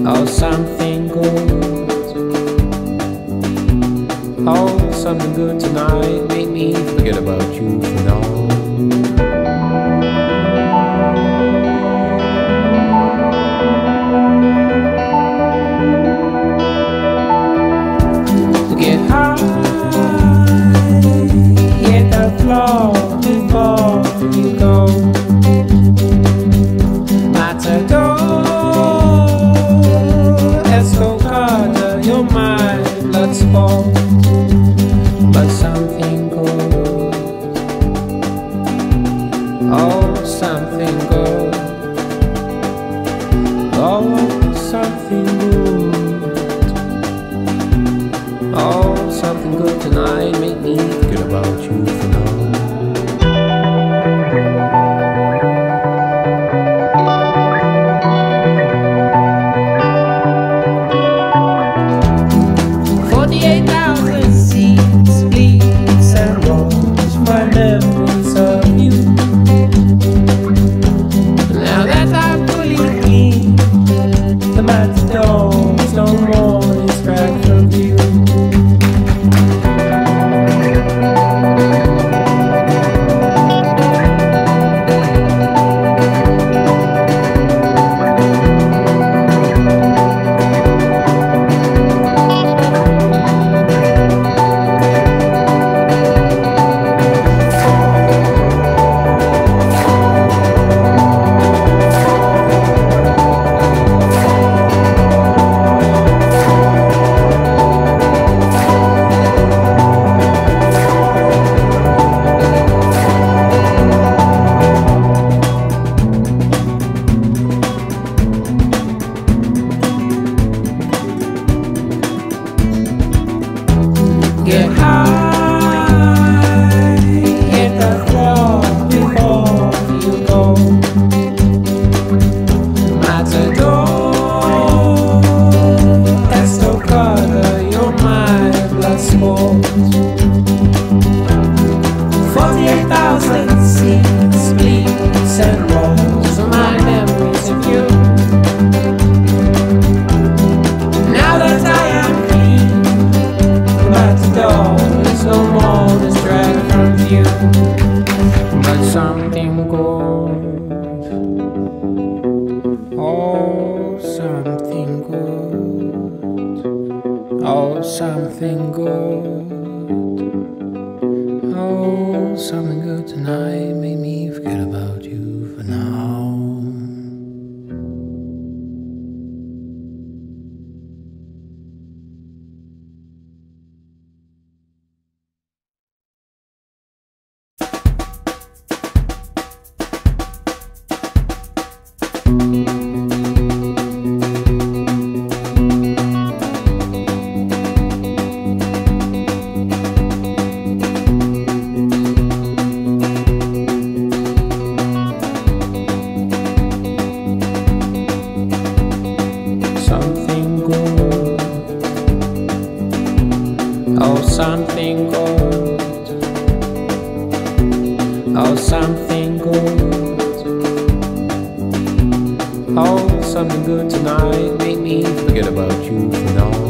Oh, something good. Oh, something good tonight. Make me forget about you for now. Get high, hit the floor before you go. Matador, Estocada, you're my blood sport. But something good, oh, something good, oh, something good. Oh, something good tonight. Make me forget about you for now. Get high, hit the floor before you go. Matador, Estocada, you're my blood sport. 48,000 seats, bleeds and rolls, my memories of you. Now that I am there's no more distract from you, but something good, oh, something good, oh, something good, oh, something good tonight. Make me forget about you for now. Oh, something good, oh, something good, oh, something good tonight. Make me forget about you for now.